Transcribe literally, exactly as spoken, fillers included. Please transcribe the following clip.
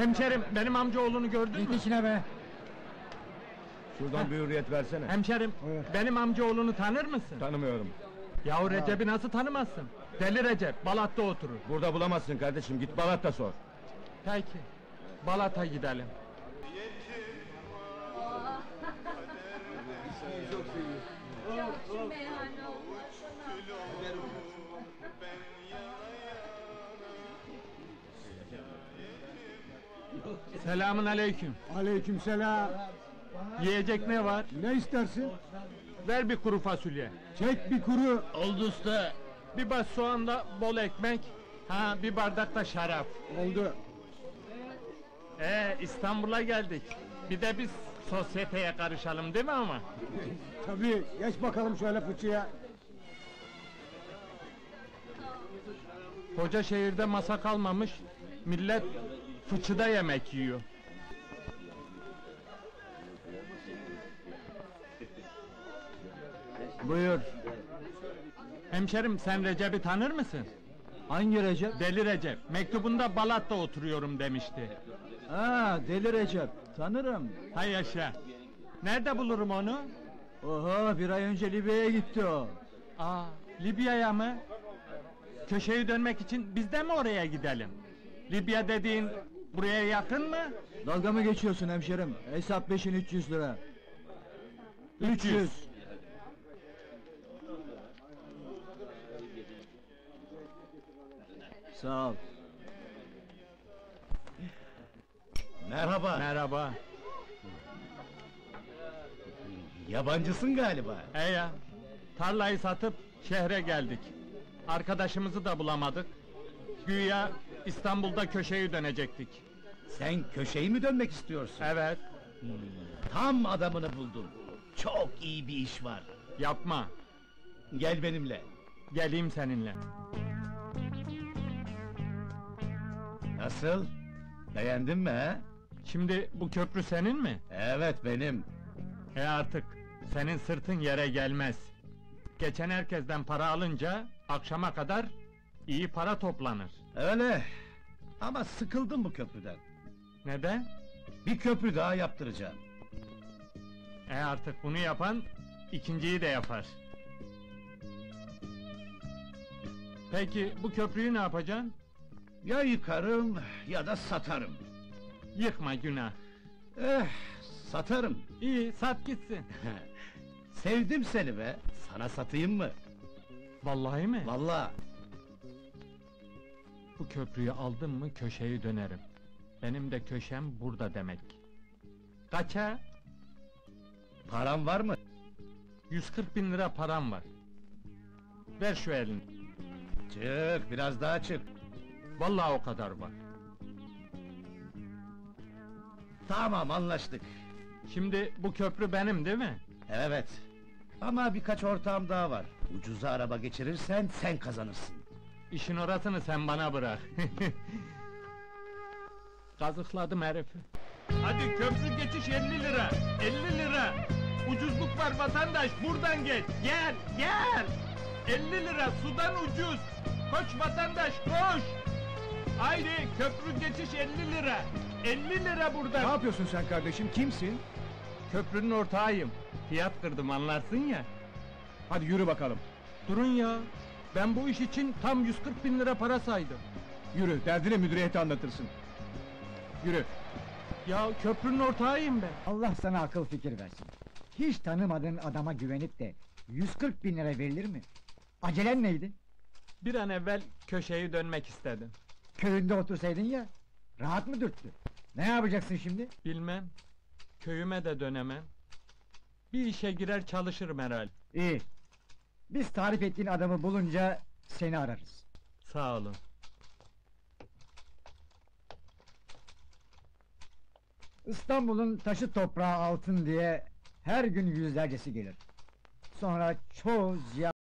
Hemşerim, benim amcaoğlunu gördün mü? Git içine be! Şuradan bir hürriyet versene. Hemşerim, Buyur. benim amcaoğlunu tanır mısın? Tanımıyorum. Yahu Recep'i nasıl tanımazsın? Deli Recep, Balat'ta oturur. Burada bulamazsın kardeşim, git Balat'ta sor. Peki, Balat'a gidelim. Ya şu meyhane olmasana. Selamun aleyküm. Aleykümselam! Yiyecek ne var? Ne istersin? Ver bir kuru fasulye. Çek bir kuru! Oldu usta. Bir baş soğanla bol ekmek. Ha, bir bardak da şarap. Oldu! Ee, İstanbul'a geldik. Bir de biz sosyeteye karışalım değil mi ama? Tabii, geç bakalım şöyle fıçıya! Koca şehirde masa kalmamış. Millet fıçıda yemek yiyor. Buyur! Hemşerim, sen Recep'i tanır mısın? Hangi Recep? Deli Recep. Mektubunda Balat'ta oturuyorum demişti. Ha, Deli Recep, tanırım! Hay yaşa. Nerede bulurum onu? Oho, bir ay önce Libya'ya gitti o! Aa, Libya'ya mı? Köşeyi dönmek için biz de mi oraya gidelim? Libya dediğin buraya yakın mı? Dalga mı geçiyorsun hemşerim? Hesap beşin üç yüz lira! Üç yüz! Sağ ol! Merhaba. Merhaba. Yabancısın galiba. He ya, tarlayı satıp şehre geldik. Arkadaşımızı da bulamadık. Güya İstanbul'da köşeyi dönecektik. Sen köşeyi mi dönmek istiyorsun? Evet, Tam adamını buldum. Çok iyi bir iş var. yapma. Gel benimle. Geleyim seninle. Nasıl? Beğendin mi he? Şimdi bu köprü senin mi? Evet benim. E artık, senin sırtın yere gelmez. Geçen herkesten para alınca, akşama kadar iyi para toplanır. Öyle. Ama sıkıldım bu köprüden. Neden? Bir köprü daha yaptıracağım. E artık bunu yapan, ikinciyi de yapar. Peki, bu köprüyü ne yapacaksın? Ya yıkarım ya da satarım. Yıkma günah. Eh, satarım. İyi, sat gitsin. Sevdim seni be. Sana satayım mı? Vallahi mi? Vallahi. Bu köprüyü aldım mı köşeyi dönerim. Benim de köşem burada demek. Kaça? Param var mı? yüz kırk bin lira param var. Ver şu elini. Çık, biraz daha çık. Vallahi o kadar var. Tamam, anlaştık. Şimdi bu köprü benim değil mi? Evet. Ama birkaç ortağım daha var. Ucuza araba geçirirsen sen kazanırsın. İşin orasını sen bana bırak. Kazıkladım herifi. Hadi köprü geçiş elli lira, elli lira. Ucuzluk var vatandaş, buradan geç. Gel, gel. elli lira sudan ucuz. Koş vatandaş, koş. Haydi köprü geçiş elli lira. elli lira Ne buradan. yapıyorsun sen kardeşim, kimsin? Köprünün ortağıyım. Fiyat kırdım anlarsın ya. Hadi yürü bakalım! Durun ya. Ben bu iş için tam yüz kırk bin lira para saydım. Yürü, derdini müdüriyete anlatırsın! Yürü! Ya köprünün ortağıyım ben. Allah sana akıl fikir versin. Hiç tanımadığın adama güvenip de yüz kırk bin lira verilir mi? Acelen neydi? Bir an evvel köşeyi dönmek istedim. Köyünde otursaydın ya, rahat mı dürttü? Ne yapacaksın şimdi? Bilmem. Köyüme de dönemem. Bir işe girer çalışırım herhal. İyi. Biz tarif ettiğin adamı bulunca seni ararız. Sağ olun. İstanbul'un taşı toprağı altın diye her gün yüzlercesi gelir. Sonra çoğu ziyaret